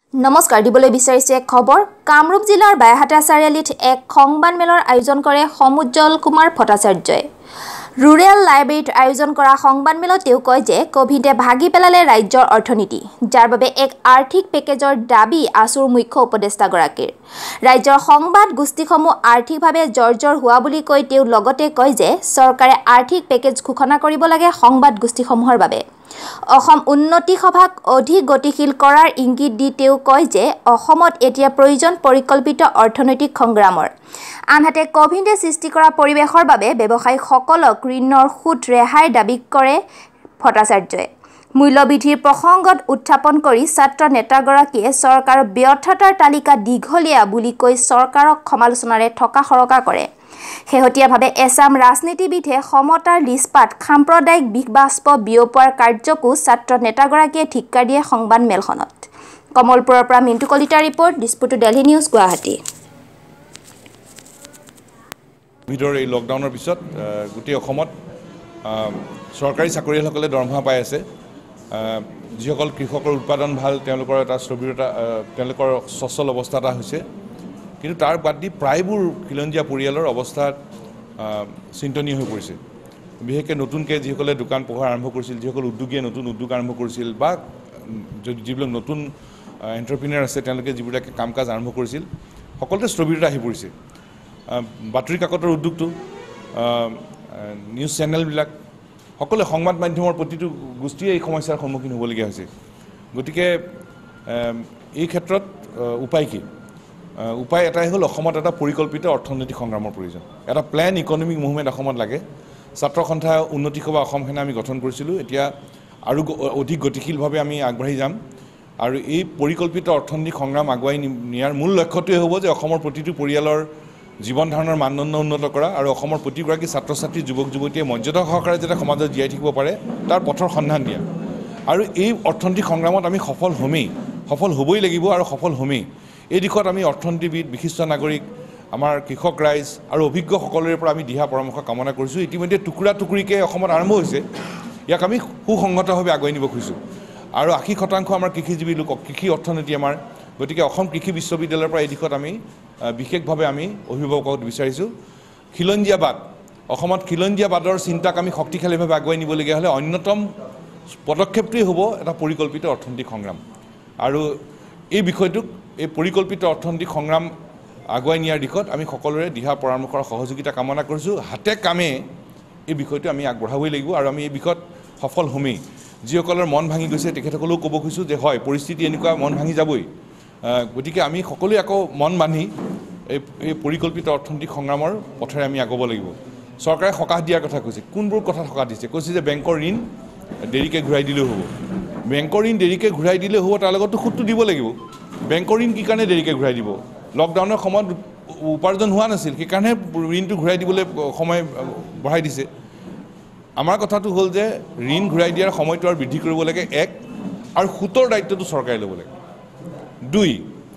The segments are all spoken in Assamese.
নমস্কাৰ দিবলৈ বিচাৰিছে এক খবৰ কামৰূপ জিলাৰ বাইহাটা চাৰিআলিত এক সংবাদ মেলৰ আয়োজন কৰে সমুজ্জ্বল কুমাৰ ভট্টাচাৰ্যই ৰুৰেল লাইব্ৰেৰীত আয়োজন কৰা সংবাদ মেলত তেওঁ কয় যে কোভিডে ভাগি পেলালে ৰাজ্যৰ অৰ্থনীতি যাৰ বাবে এক আৰ্থিক পেকেজৰ দাবী আসুৰ মুখ্য উপদেষ্টাগৰাকীৰ ৰাজ্যৰ সংবাদ গোষ্ঠীসমূহ আৰ্থিকভাৱে জৰ্জৰ হোৱা বুলি কৈ তেওঁ লগতে কয় যে চৰকাৰে আৰ্থিক পেকেজ ঘোষণা কৰিব লাগে সংবাদ গোষ্ঠীসমূহৰ বাবে অসম উন্নতি সভাক অধিক গতিশীল কৰাৰ ইংগিত দি তেওঁ কয় যে অসমত এতিয়া প্ৰয়োজন পৰিকল্পিত অৰ্থনৈতিক সংগ্ৰামৰ আনহাতে কোভিডে সৃষ্টি কৰা পৰিৱেশৰ বাবে ব্যৱসায়ীসকলক ঋণৰ সুদ ৰেহাইৰ দাবী কৰে ভট্টাচাৰ্যই মূল্যবৃদ্ধিৰ প্ৰসংগত উত্থাপন কৰি ছাত্ৰ নেতাগৰাকীয়ে চৰকাৰৰ ব্যৰ্থতাৰ তালিকা দীঘলীয়া বুলি কৈ চৰকাৰক সমালোচনাৰে থকা সৰকা কৰে শেহতীয়াভাৱে এছাম ৰাজনীতিবিদে সমতাৰ লিজপাত সাম্প্ৰদায়িক বিষবাষ্প বিয়পোৱাৰ কাৰ্যকো ছাত্ৰ নেতাগৰাকীয়ে ধিক্কাৰ দিয়ে সংবাদ মেলখনত কমলপুৰৰ পৰা মিণ্টু কলিতাৰ ৰিপৰ্ট ডিছপুটো দিল্লী নিউজ গুৱাহাটী ভিতৰ এই লকডাউনৰ পিছত গোটেই অসমত চৰকাৰী চাকৰিয়ালসকলে দৰমহা পাই আছে যিসকল কৃষকৰ উৎপাদন ভাল তেওঁলোকৰ এটা স্থবিৰতা তেওঁলোকৰ সচল অৱস্থা এটা হৈছে কিন্তু তাৰ বাদ দি প্ৰায়বোৰ খিলঞ্জীয়া পৰিয়ালৰ অৱস্থা চিন্তনীয় হৈ পৰিছে বিশেষকৈ নতুনকৈ যিসকলে দোকান পোহাৰ আৰম্ভ কৰিছিল যিসকল উদ্যোগীয়ে নতুন উদ্যোগ আৰম্ভ কৰিছিল বা যিবিলাক নতুন এণ্টাৰপ্ৰিনাৰ আছে তেওঁলোকে যিবিলাকে কাম কাজ আৰম্ভ কৰিছিল সকলোতে স্থবিৰতা আহি পৰিছে বাতৰি কাকতৰ উদ্যোগটো নিউজ চেনেলবিলাক সকলো সংবাদ মাধ্যমৰ প্ৰতিটো গোষ্ঠীয়ে এই সমস্যাৰ সন্মুখীন হ'বলগীয়া হৈছে গতিকে এই ক্ষেত্ৰত উপায় কি উপায় এটাই হ'ল অসমত এটা পৰিকল্পিত অৰ্থনৈতিক সংগ্ৰামৰ প্ৰয়োজন এটা প্লেন ইকনমিক মুভমেণ্ট অসমত লাগে ছাত্ৰ সন্থা উন্নতি সভা অসম সেনা আমি গঠন কৰিছিলোঁ এতিয়া আৰু অধিক গতিশীলভাৱে আমি আগবাঢ়ি যাম আৰু এই পৰিকল্পিত অৰ্থনৈতিক সংগ্ৰাম আগুৱাই নিয়াৰ মূল লক্ষ্যটোৱে হ'ব যে অসমৰ প্ৰতিটো পৰিয়ালৰ জীৱন ধাৰণৰ মানদণ্ড উন্নত কৰা আৰু অসমৰ প্ৰতিগৰাকী ছাত্ৰ ছাত্ৰী যুৱক যুৱতীয়ে মৰ্যাদা সহকাৰে যাতে সমাজত জীয়াই থাকিব পাৰে তাৰ পথৰ সন্ধান দিয়া আৰু এই অৰ্থনৈতিক সংগ্ৰামত আমি সফল হ'বই লাগিব আৰু সফল হ'মেই এই দিশত আমি অৰ্থনীতিবিদ বিশিষ্ট নাগৰিক আমাৰ কৃষক ৰাইজ আৰু অভিজ্ঞসকলৰে পৰা আমি দিহা পৰামৰ্শ কামনা কৰিছোঁ ইতিমধ্যে টুকুৰা টুকুৰিকৈ অসমত আৰম্ভ হৈছে ইয়াক আমি সুসংগতভাৱে আগুৱাই নিব খুজিছোঁ আৰু ৮০% আমাৰ কৃষিজীৱী লোক কৃষি অৰ্থনীতি আমাৰ গতিকে অসম কৃষি বিশ্ববিদ্যালয়ৰ পৰা এই দিশত আমি বিশেষভাৱে আমি অভিভাৱকক বিচাৰিছোঁ খিলঞ্জীয়াবাদ অসমত খিলঞ্জীয়াবাদৰ চিন্তাক আমি শক্তিশালীভাৱে আগুৱাই নিবলগীয়া হ'লে অন্যতম পদক্ষেপটোৱেই হ'ব এটা পৰিকল্পিত অৰ্থনৈতিক সংগ্ৰাম আৰু এই বিষয়টোক এই পৰিকল্পিত অৰ্থনৈতিক সংগ্ৰাম আগুৱাই নিয়াৰ দিশত আমি সকলোৰে দিহা পৰামৰ্শৰ সহযোগিতা কামনা কৰিছোঁ হাতে কামে এই বিষয়টো আমি আগবঢ়াবই লাগিব আৰু আমি এই বিষয়ত সফল হ'মেই যিসকলৰ মন ভাঙি গৈছে তেখেতসকলেও ক'ব খুজিছোঁ যে হয় পৰিস্থিতি এনেকুৱা মন ভাঙি যাবই গতিকে আমি সকলোৱে আকৌ মন বান্ধি এই পৰিকল্পিত অৰ্থনৈতিক সংগ্ৰামৰ পথেৰে আমি আগুৱাব লাগিব চৰকাৰে সকাহ দিয়াৰ কথা কৈছে কোনবোৰ কথা সকাহ দিছে কৈছে যে বেংকৰ ঋণ দেৰিকৈ ঘূৰাই দিলেও হ'ব বেংকৰ ঋণ দেৰিকৈ ঘূৰাই দিলেও হ'ব তাৰ লগতো সুদটো দিব লাগিব বেংকৰ ঋণ কি কাৰণে দেৰিকৈ ঘূৰাই দিব লকডাউনৰ সময়ত উপাৰ্জন হোৱা নাছিল সেইকাৰণে ঋণটো ঘূৰাই দিবলৈ সময় বঢ়াই দিছে আমাৰ কথাটো হ'ল যে ঋণ ঘূৰাই দিয়াৰ সময়টো আৰু বৃদ্ধি কৰিব লাগে এক আৰু সুতৰ দায়িত্বটো চৰকাৰে ল'ব লাগে দুই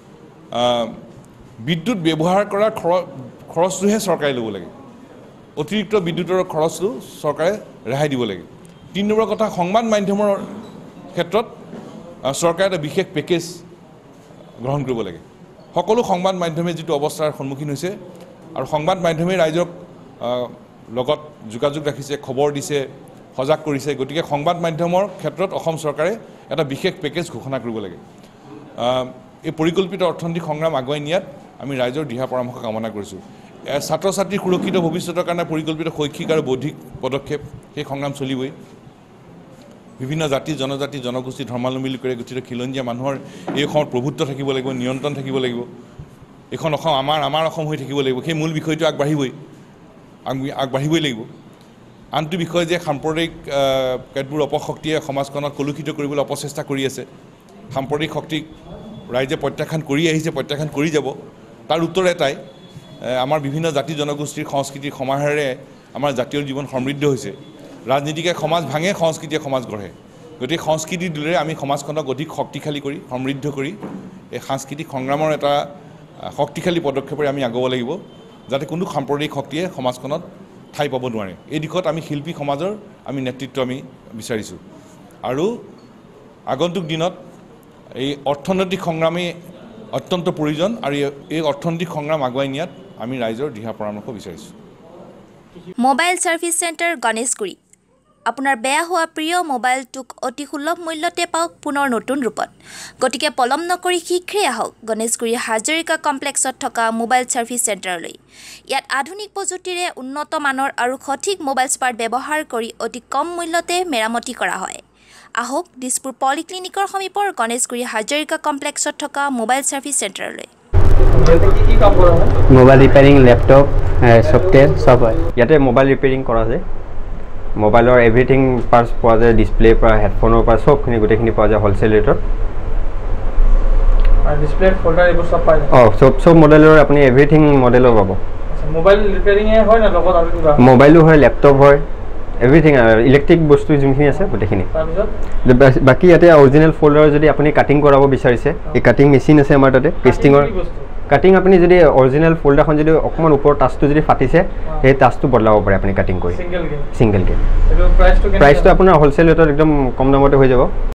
বিদ্যুৎ ব্যৱহাৰ কৰাৰ খৰচটোহে চৰকাৰে ল'ব লাগে অতিৰিক্ত বিদ্যুতৰ খৰচটো চৰকাৰে ৰেহাই দিব লাগে ৩ নম্বৰ কথা সংবাদ মাধ্যমৰ ক্ষেত্ৰত চৰকাৰে এটা বিশেষ পেকেজ গ্ৰহণ কৰিব লাগে সকলো সংবাদ মাধ্যমে যিটো অৱস্থাৰ সন্মুখীন হৈছে আৰু সংবাদ মাধ্যমে ৰাইজক লগত যোগাযোগ ৰাখিছে খবৰ দিছে সজাগ কৰিছে গতিকে সংবাদ মাধ্যমৰ ক্ষেত্ৰত অসম চৰকাৰে এটা বিশেষ পেকেজ ঘোষণা কৰিব লাগে এই পৰিকল্পিত অৰ্থনৈতিক সংগ্ৰাম আগুৱাই নিয়াত আমি ৰাইজৰ দিহা পৰামৰ্শ কামনা কৰিছোঁ ছাত্ৰ ছাত্ৰীৰ সুৰক্ষিত ভৱিষ্যতৰ কাৰণে পৰিকল্পিত শৈক্ষিক আৰু বৌদ্ধিক পদক্ষেপ সেই সংগ্ৰাম চলিবই বিভিন্ন জাতি জনজাতি জনগোষ্ঠী ধৰ্মাৱলম্বী লোকেৰে গঠিত খিলঞ্জীয়া মানুহৰ এই অসমত প্ৰভুত্ব থাকিব লাগিব নিয়ন্ত্ৰণ থাকিব লাগিব এইখন অসম আমাৰ অসম হৈ থাকিব লাগিব সেই মূল বিষয়টো আগবাঢ়িবই লাগিব আনটো বিষয় যে সাম্প্ৰদায়িক কেতবোৰ অপশক্তিয়ে সমাজখনত কলুষিত কৰিবলৈ অপচেষ্টা কৰি আছে সাম্প্ৰদায়িক শক্তিক ৰাইজে প্ৰত্যাখ্যান কৰি আহিছে প্ৰত্যাখ্যান কৰি যাব তাৰ উত্তৰ এটাই আমাৰ বিভিন্ন জাতি জনগোষ্ঠীৰ সংস্কৃতিৰ সমাহাৰেৰে আমাৰ জাতীয় জীৱন সমৃদ্ধ হৈছে ৰাজনীতিকে সমাজ ভাঙে সংস্কৃতিয়ে সমাজ গঢ়ে গতিকে সংস্কৃতিৰ দৰে আমি সমাজখনক অধিক শক্তিশালী কৰি সমৃদ্ধ কৰি এই সাংস্কৃতিক সংগ্ৰামৰ এটা শক্তিশালী পদক্ষেপেৰে আমি আগুৱাব লাগিব যাতে কোনো সাম্প্ৰদায়িক শক্তিয়ে সমাজখনত ঠাই পাব নোৱাৰে এই দিশত আমি শিল্পী সমাজৰ আমি নেতৃত্ব আমি বিচাৰিছোঁ আৰু আগন্তুক দিনত এই অৰ্থনৈতিক সংগ্ৰামেই অত্যন্ত প্ৰয়োজন আৰু এই অৰ্থনৈতিক সংগ্ৰাম আগুৱাই নিয়াত আমি ৰাইজৰ দিহা পৰামৰ্শ বিচাৰিছোঁ। মোবাইল সাৰ্ভিস সেন্টাৰ গণেশগুৰি আপোনাৰ বেয়া হোৱা প্ৰিয় মোবাইলটোক অতি সুলভ মূল্যতে পাওক পুনৰ নতুন ৰূপত। গতিকে পলম নকৰি শীঘ্ৰেই আহক গণেশগুৰি হাজৰিকা কমপ্লেক্সত থকা মোবাইল সাৰ্ভিস সেন্টাৰলৈ। ইয়াত আধুনিক প্ৰযুক্তিৰে উন্নত মানৰ আৰু সঠিক মোবাইল স্পাৰ্ট ব্যৱহাৰ কৰি অতি কম মূল্যতে মেৰামতি কৰা হয়। আহক দিছপুৰ পলিক্লিনিকৰ সমীপৰ গণেশগুৰি হাজৰিকা কমপ্লেক্সত থকা মোবাইল সাৰ্ভিস সেন্টাৰলৈ। মোবাইল ৰিপেয়াৰিং, লেপটপ, সফটৱেৰ সব হয়। ইয়াতে মোবাইল ৰিপেয়াৰিং কৰা যায়। মোবাইলৰ এভৰিথিং পাৰ্টছ পোৱা যায়, ডিছপ্লেৰ পৰা হেডফোনৰ পৰা সবখিনি গোটেইখিনি পোৱা যায় হোলচেল ৰেটত। ডিছপ্লে ফোল্ডাৰ এইবোৰ সব পায়। সব মডেলৰ আপুনি এভৰিথিং মডেলৰ পাব। মোবাইল ৰিপেয়াৰিং হয় না লগত আৰু কিবা? মোবাইলো হয়, লেপটপ হয়, এভৰিথিং ইলেক্ট্ৰিক বস্তু যোনখিনি আছে গোটেইখিনি। বাকী ইয়াতে অৰিজিনেল ফোল্ডাৰ যদি আপুনি কাটিং কৰাব বিচাৰিছে, এই কাটিং মেচিন আছে আমাৰ তাতে পেষ্টিঙৰ। কাটিং আপুনি যদি অৰিজিনেল ফোল্ডাৰখন যদি অকণমান ওপৰৰ টাচটো যদি ফাটিছে সেই টাচটো বদলাব পাৰে আপুনি কাটিং কৰি। ছিংগেলকৈ। প্ৰাইচটো আপোনাৰ হোলচেল ৰেটত একদম কম দামতে হৈ যাব।